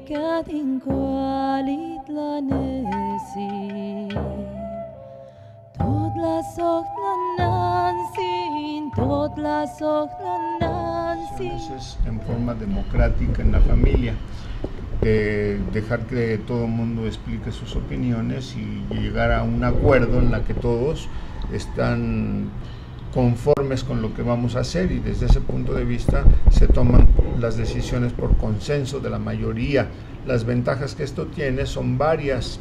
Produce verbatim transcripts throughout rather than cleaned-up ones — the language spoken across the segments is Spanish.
kading kwalit lanesi tot la sok lanansin tot la sok lanansin. Es en forma democrática en la familia, de dejar que todo el mundo explique sus opiniones y llegar a un acuerdo en la que todos están conformes con lo que vamos a hacer, y desde ese punto de vista se toman las decisiones por consenso de la mayoría. Las ventajas que esto tiene son varias,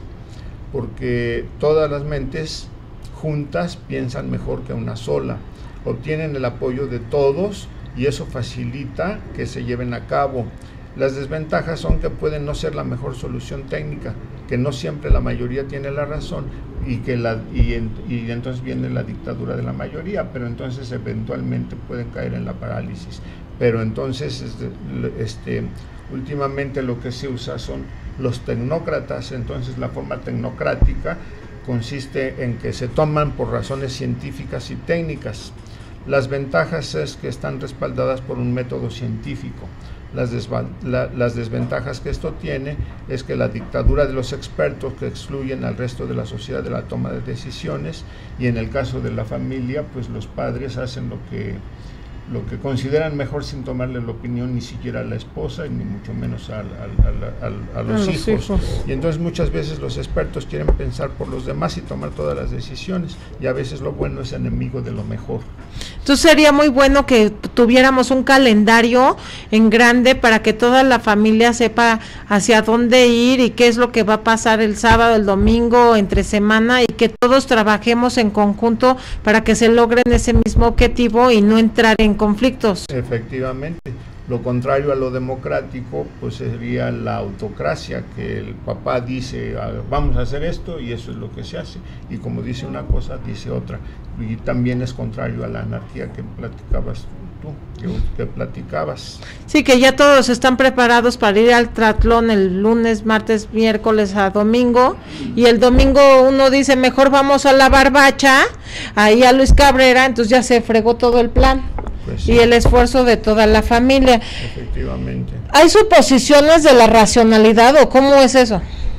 porque todas las mentes juntas piensan mejor que una sola, obtienen el apoyo de todos y eso facilita que se lleven a cabo. Las desventajas son que pueden no ser la mejor solución técnica, que no siempre la mayoría tiene la razón y que la y, en, y entonces viene la dictadura de la mayoría, pero entonces eventualmente pueden caer en la parálisis. Pero entonces este, este, últimamente lo que se usa son los tecnócratas. Entonces la forma tecnocrática consiste en que se toman por razones científicas y técnicas. Las ventajas es que están respaldadas por un método científico. Las, la, las desventajas que esto tiene es que la dictadura de los expertos que excluyen al resto de la sociedad de la toma de decisiones, y en el caso de la familia, pues los padres hacen lo que, lo que consideran mejor sin tomarle la opinión ni siquiera a la esposa y ni mucho menos a, a, a, a, a los, a hijos. los hijos. Y entonces muchas veces los expertos quieren pensar por los demás y tomar todas las decisiones, y a veces lo bueno es enemigo de lo mejor. Entonces sería muy bueno que tuviéramos un calendario en grande para que toda la familia sepa hacia dónde ir y qué es lo que va a pasar el sábado, el domingo, entre semana, y que todos trabajemos en conjunto para que se logren ese mismo objetivo y no entrar en conflictos. Efectivamente. Lo contrario a lo democrático, pues sería la autocracia, que el papá dice, vamos a hacer esto, y eso es lo que se hace, y como dice una cosa, dice otra, y también es contrario a la anarquía que platicabas tú, que, que platicabas. Sí, que ya todos están preparados para ir al triatlón el lunes, martes, miércoles a domingo, y el domingo uno dice, mejor vamos a la barbacha, ahí a Luis Cabrera, entonces ya se fregó todo el plan. Pues sí. Y el esfuerzo de toda la familia. Efectivamente. ¿Hay suposiciones de la racionalidad o cómo es eso?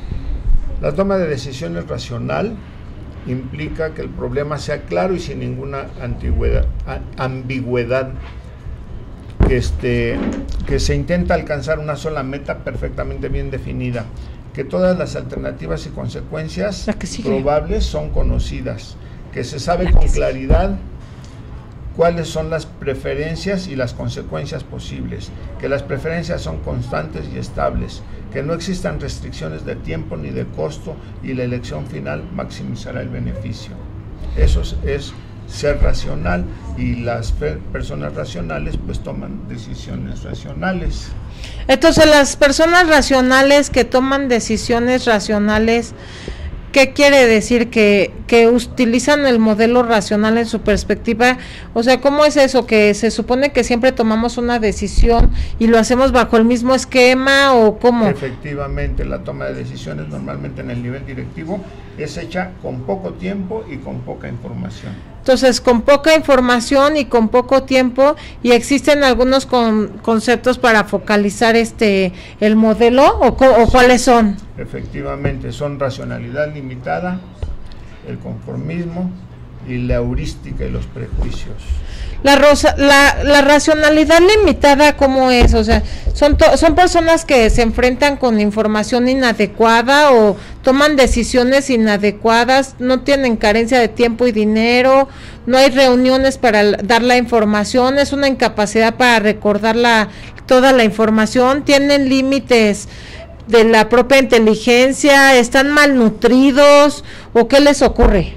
La toma de decisiones racional implica que el problema sea claro y sin ninguna antigüedad, a, ambigüedad, que, este, que se intenta alcanzar una sola meta perfectamente bien definida, que todas las alternativas y consecuencias probables son conocidas, que se sabe con claridad cuáles son las preferencias y las consecuencias posibles, que las preferencias son constantes y estables, que no existan restricciones de tiempo ni de costo y la elección final maximizará el beneficio. Eso es, es ser racional, y las personas racionales pues toman decisiones racionales. Entonces las personas racionales que toman decisiones racionales, ¿qué quiere decir? Que, que utilizan el modelo racional en su perspectiva. O sea, ¿cómo es eso? Que se supone que siempre tomamos una decisión y lo hacemos bajo el mismo esquema, ¿o cómo? Efectivamente, la toma de decisiones normalmente en el nivel directivo es hecha con poco tiempo y con poca información. Entonces, con poca información y con poco tiempo, y existen algunos con, conceptos para focalizar este el modelo, o, o cuáles son. Efectivamente, son racionalidad limitada, el conformismo y la heurística y los prejuicios. La, rosa, la, la racionalidad limitada, ¿cómo es? O sea, son, to, son personas que se enfrentan con información inadecuada o toman decisiones inadecuadas, no tienen carencia de tiempo y dinero, no hay reuniones para dar la información, es una incapacidad para recordar la, toda la información, tienen límites de la propia inteligencia, están malnutridos, ¿o qué les ocurre?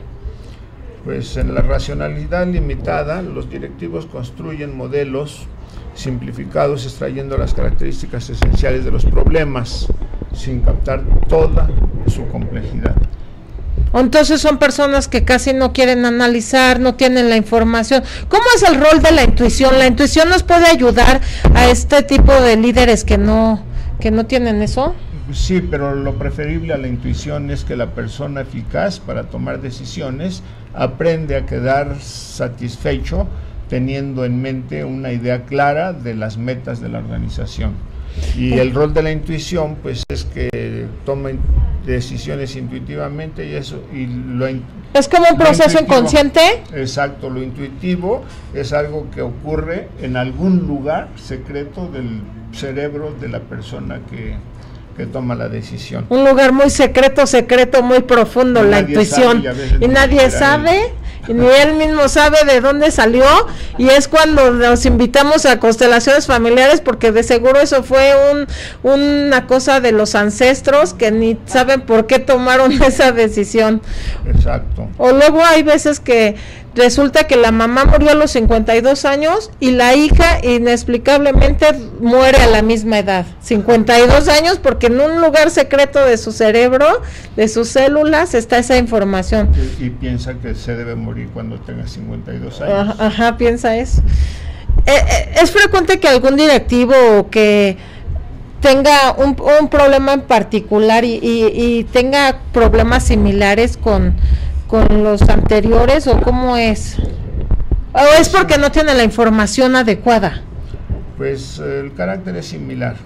Pues en la racionalidad limitada, los directivos construyen modelos simplificados extrayendo las características esenciales de los problemas, sin captar toda su complejidad. Entonces son personas que casi no quieren analizar, no tienen la información. ¿Cómo es el rol de la intuición? ¿La intuición nos puede ayudar a este tipo de líderes que no, que no tienen eso? Sí, pero lo preferible a la intuición es que la persona eficaz para tomar decisiones aprende a quedar satisfecho teniendo en mente una idea clara de las metas de la organización. Y el rol de la intuición, pues, es que tomen decisiones intuitivamente y eso, y lo es como un proceso inconsciente. Exacto, lo intuitivo es algo que ocurre en algún lugar secreto del cerebro de la persona que, que toma la decisión. Un lugar muy secreto, secreto, muy profundo, y la intuición. Sabe, y, y nadie sabe, y ni él mismo sabe de dónde salió, y es cuando nos invitamos a constelaciones familiares, porque de seguro eso fue un una cosa de los ancestros que ni saben por qué tomaron esa decisión. Exacto. O luego hay veces que resulta que la mamá murió a los cincuenta y dos años y la hija inexplicablemente muere a la misma edad, cincuenta y dos años, porque en un lugar secreto de su cerebro, de sus células, está esa información. Y, y piensa que se debe morir cuando tenga cincuenta y dos años. Ajá, ajá, piensa eso. Eh, eh, es frecuente que algún directivo que tenga un, un problema en particular y, y, y tenga problemas similares con con los anteriores, o cómo es, o es porque no tiene la información adecuada. Pues el carácter es similar.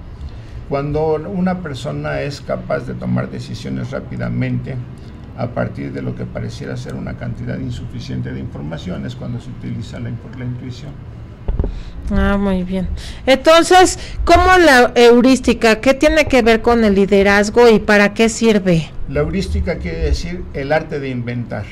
Cuando una persona es capaz de tomar decisiones rápidamente a partir de lo que pareciera ser una cantidad insuficiente de información, es cuando se utiliza la, la intuición. Ah, muy bien. Entonces, ¿cómo la heurística? ¿Qué tiene que ver con el liderazgo y para qué sirve? La heurística quiere decir el arte de inventar.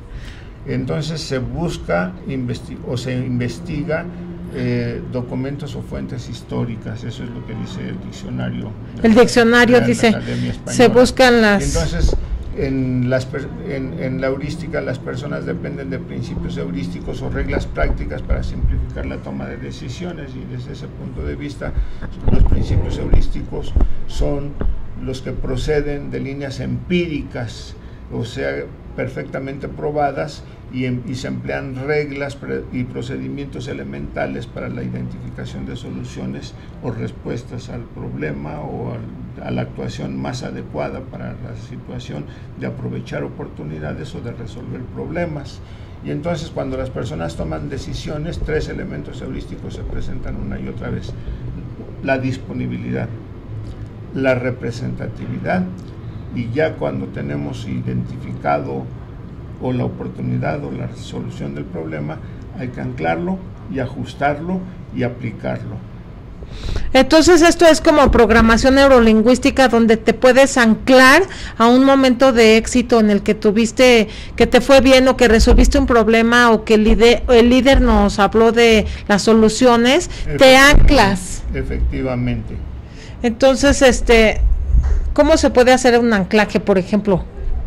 Entonces se busca o se investiga eh, documentos o fuentes históricas. Eso es lo que dice el diccionario. El diccionario dice, se buscan las... Entonces, En, las, en, en la heurística las personas dependen de principios heurísticos o reglas prácticas para simplificar la toma de decisiones, y desde ese punto de vista los principios heurísticos son los que proceden de líneas empíricas, o sea, perfectamente probadas, y, en, y se emplean reglas y procedimientos elementales para la identificación de soluciones o respuestas al problema o al, a la actuación más adecuada para la situación, de aprovechar oportunidades o de resolver problemas. Y entonces, cuando las personas toman decisiones, tres elementos heurísticos se presentan una y otra vez: la disponibilidad, la representatividad, y ya cuando tenemos identificado o la oportunidad o la solución del problema, hay que anclarlo y ajustarlo y aplicarlo. Entonces esto es como programación neurolingüística, donde te puedes anclar a un momento de éxito en el que tuviste, que te fue bien, o que resolviste un problema, o que el líder, el líder nos habló de las soluciones, te anclas. Efectivamente. Entonces, este, ¿cómo se puede hacer un anclaje, por ejemplo?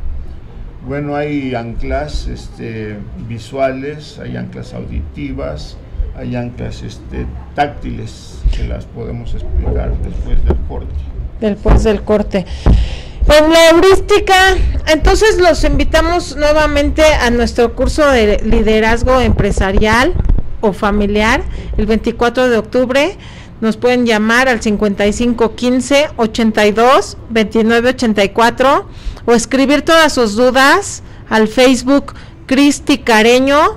Bueno, hay anclas este, visuales, hay anclas auditivas, hay anclas este, táctiles, que las podemos explicar después del corte. Después del corte. En la heurística, entonces los invitamos nuevamente a nuestro curso de liderazgo empresarial o familiar el veinticuatro de octubre. Nos pueden llamar al cincuenta y cinco quince ochenta y dos veintinueve ochenta y cuatro o escribir todas sus dudas al Facebook Cristi Careño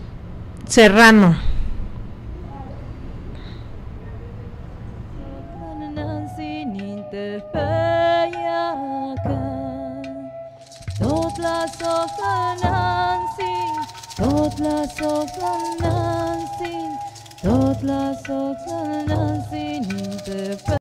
Serrano. Tot la soklanan sin, tot la soklanan sin inte